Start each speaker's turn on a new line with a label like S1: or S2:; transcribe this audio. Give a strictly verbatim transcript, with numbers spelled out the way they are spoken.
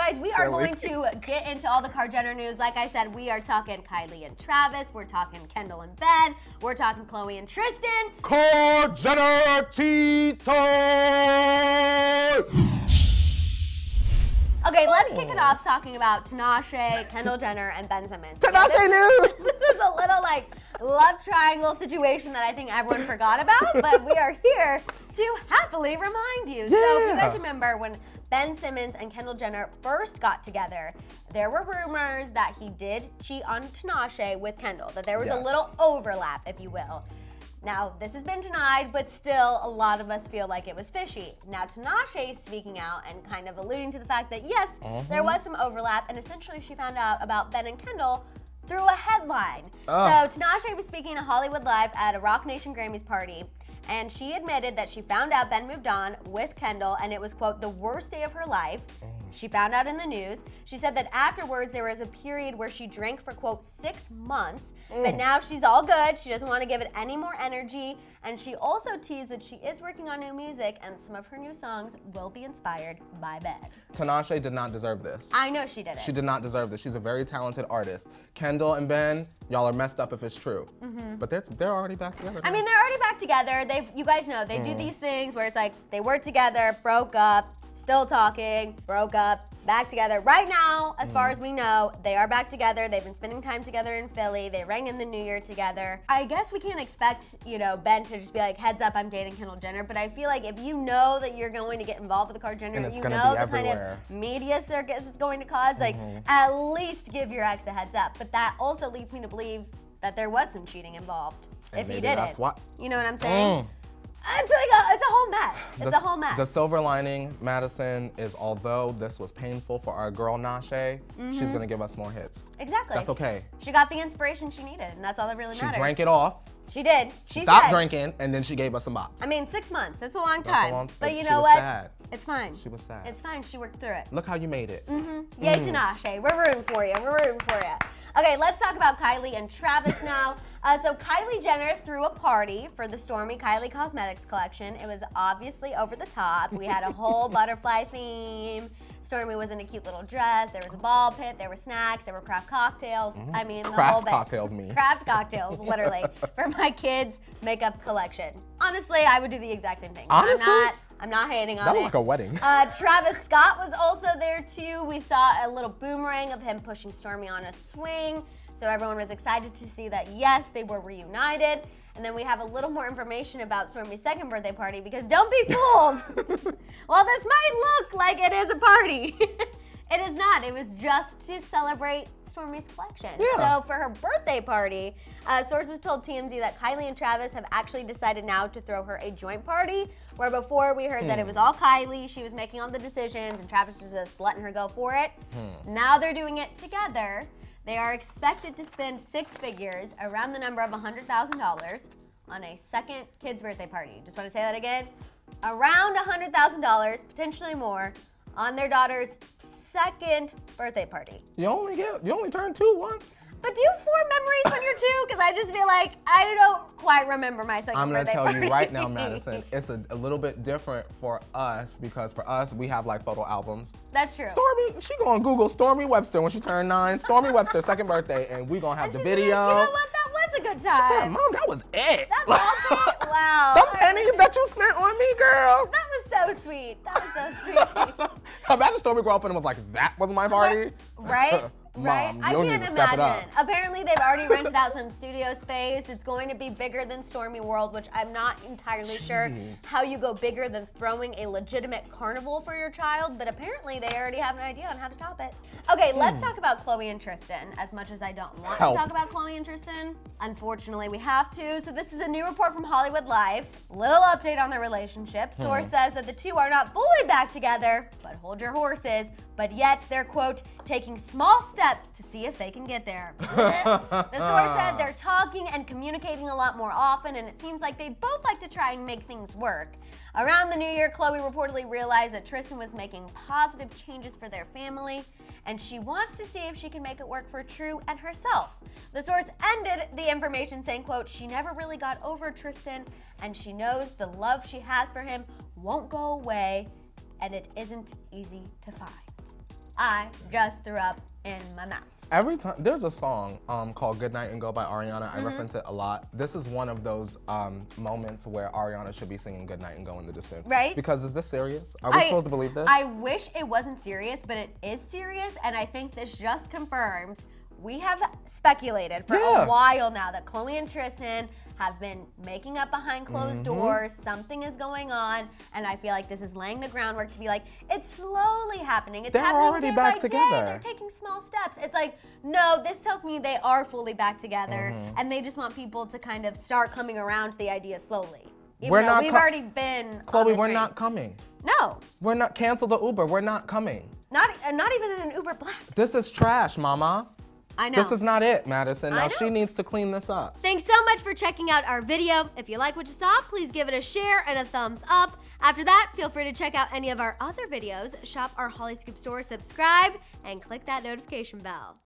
S1: guys, we
S2: Silly.
S1: are going to get into all the Kar Jenner news. Like I said, we are talking Kylie and Travis. We're talking Kendall and Ben. We're talking Khloe and Tristan.
S2: Kar Jenner tea time!
S1: Okay, let's kick it off talking about Tinashe, Kendall Jenner, and Ben Simmons.
S2: Tinashe
S1: yeah,
S2: news!
S1: This is a little like love triangle situation that I think everyone forgot about, but we are here to happily remind you.
S2: Yeah.
S1: So if you guys remember when Ben Simmons and Kendall Jenner first got together, there were rumors that he did cheat on Tinashe with Kendall, that there was
S2: Yes.
S1: a little overlap, if you will. Now, this has been denied, but still, a lot of us feel like it was fishy. Now, Tinashe is speaking out and kind of alluding to the fact that, yes,
S2: Uh-huh.
S1: there was some overlap, and essentially she found out about Ben and Kendall through a headline.
S2: Ugh.
S1: So, Tinashe was speaking to Hollywood Live at a Rock Nation Grammys party, and she admitted that she found out Ben moved on with Kendall, and it was, quote, the worst day of her life. She found out in the news. She said that afterwards there was a period where she drank for, quote, six months, but now she's all good. She doesn't want to give it any more energy. And she also teased that she is working on new music, and some of her new songs will be inspired by Ben.
S2: Tinashe did not deserve this.
S1: I know she didn't.
S2: She did not deserve this. She's a very talented artist. Kendall and Ben, y'all are messed up if it's true.
S1: Mm-hmm.
S2: But they're, they're already back together.
S1: I mean, they're already back together. They've, you guys know, they do these things where it's like they work together, broke up, still talking, broke up, back together. Right now, as far as we know, they are back together. They've been spending time together in Philly. They rang in the New Year together. I guess we can't expect, you know, Ben to just be like, heads up, I'm dating Kendall Jenner. But I feel like if you know that you're going to get involved with the Kar Jenner,
S2: And it's
S1: you
S2: gonna
S1: know
S2: be
S1: the
S2: everywhere.
S1: kind of media circus it's going to cause, like, at least give your ex a heads up. But that also leads me to believe that there was some cheating involved.
S2: And
S1: if he
S2: maybe
S1: did
S2: that's
S1: it.
S2: what-
S1: You know what I'm saying?
S2: Mm.
S1: It's like a, it's a whole mess. It's
S2: The-
S1: a whole mess.
S2: The silver lining, Madison, is although this was painful for our girl Nashe, she's gonna give us more hits.
S1: Exactly.
S2: That's okay.
S1: She got the inspiration she needed, and that's all that really
S2: She
S1: matters.
S2: drank it off,
S1: She did. She
S2: stopped
S1: said,
S2: drinking, and then she gave us some bops.
S1: I mean, six months. It's a long
S2: That's a
S1: time.
S2: long-
S1: but you
S2: she
S1: know
S2: was
S1: what?
S2: sad.
S1: It's fine.
S2: She was sad.
S1: It's fine. She worked through it.
S2: Look how you made it.
S1: Mm-hmm. Yay, Tinashe. We're rooting for you. We're rooting for you. Okay, let's talk about Kylie and Travis now. Uh, so Kylie Jenner threw a party for the Stormi Kylie Cosmetics collection. It was obviously over the top. We had a whole butterfly theme. Stormi was in a cute little dress. There was a ball pit. There were snacks. There were craft cocktails. I mean, the
S2: Craft
S1: whole bit.
S2: cocktails, me.
S1: Craft cocktails, literally, for my kids' makeup collection. Honestly, I would do the exact same thing.
S2: Honestly?
S1: I'm not. I'm not hating on
S2: That
S1: it.
S2: was like a wedding.
S1: Uh, Travis Scott was also there too. We saw a little boomerang of him pushing Stormi on a swing. So everyone was excited to see that, yes, they were reunited. And then we have a little more information about Stormi's second birthday party, because don't be fooled. Well, this might look like it is a party. It is not. It was just to celebrate Stormi's collection.
S2: Yeah.
S1: So for her birthday party, uh, sources told T M Z that Kylie and Travis have actually decided now to throw her a joint party, where before we heard that it was all Kylie, she was making all the decisions, and Travis was just letting her go for it. Now they're doing it together. They are expected to spend six figures, around the number of one hundred thousand dollars, on a second kid's birthday party. Just want to say that again. Around one hundred thousand dollars, potentially more, on their daughter's second birthday party.
S2: You only get, you only turn two once.
S1: But do you form memories when you're two? Because I just feel like I don't quite remember my second
S2: I'm gonna
S1: birthday
S2: tell
S1: party.
S2: you right now, Madison, it's a, a little bit different for us, because for us, we have like photo albums.
S1: That's true.
S2: Stormi, she gonna Google Stormi Webster when she turned nine. Stormi Webster, second birthday, and we gonna have
S1: And
S2: the
S1: she's
S2: video.
S1: like, you know what? That was a good
S2: She said,
S1: time.
S2: Mom, that was it.
S1: That ball pit? Wow.
S2: Them pennies that you spent on me, girl.
S1: That was so sweet. That was so sweet.
S2: Imagine Stormi grew up and was like, that was my party.
S1: Right?
S2: Mom,
S1: Right?
S2: you
S1: I
S2: don't
S1: can't
S2: need to step it up.
S1: imagine. Apparently, they've already rented out some studio space. It's going to be bigger than Stormi World, which I'm not entirely sure
S2: Jeez.
S1: how you go bigger than throwing a legitimate carnival for your child, but apparently they already have an idea on how to top it. Okay, let's talk about Khloe and Tristan. As much as I don't want
S2: Help.
S1: to talk about Khloe and Tristan, unfortunately we have to. So this is a new report from Hollywood Live. Little update on their relationship. Source says that the two are not fully back together, but hold your horses. But yet they're, quote, taking small steps to see if they can get there. The source said they're talking and communicating a lot more often, and it seems like they both like to try and make things work. Around the new year, Khloe reportedly realized that Tristan was making positive changes for their family, and she wants to see if she can make it work for True and herself. The source ended the information saying, quote, she never really got over Tristan, and she knows the love she has for him won't go away, and it isn't easy to find. I just threw up in my mouth.
S2: Every time, there's a song um, called Good Night and Go by Ariana. I
S1: Mm-hmm.
S2: reference it a lot. This is one of those um, moments where Ariana should be singing Good Night and Go in the distance.
S1: Right.
S2: Because is this serious? Are we
S1: I-
S2: supposed to believe this?
S1: I wish it wasn't serious, but it is serious, and I think this just confirms. We have speculated for
S2: Yeah.
S1: a while now that Khloe and Tristan have been making up behind closed
S2: Mhm.
S1: doors. Something is going on, and I feel like this is laying the groundwork to be like, it's slowly happening. It's
S2: They're
S1: happening
S2: already
S1: day
S2: back
S1: by
S2: together.
S1: Day. They're taking small steps. It's like, no, this tells me they are fully back together,
S2: Mhm.
S1: and they just want people to kind of start coming around to the idea slowly. Even
S2: We're
S1: though
S2: not
S1: we've
S2: co-
S1: already been on
S2: Khloe,
S1: this
S2: we're
S1: train.
S2: not coming.
S1: No,
S2: We're not, cancel the Uber, we're not coming.
S1: not, uh, not even in an Uber Black.
S2: This is trash, mama.
S1: I know.
S2: This is not it, Madison.
S1: I
S2: Now
S1: know.
S2: she needs to clean this up.
S1: Thanks so much for checking out our video. If you like what you saw, please give it a share and a thumbs up. After that, feel free to check out any of our other videos, shop our Hollyscoop store, subscribe, and click that notification bell.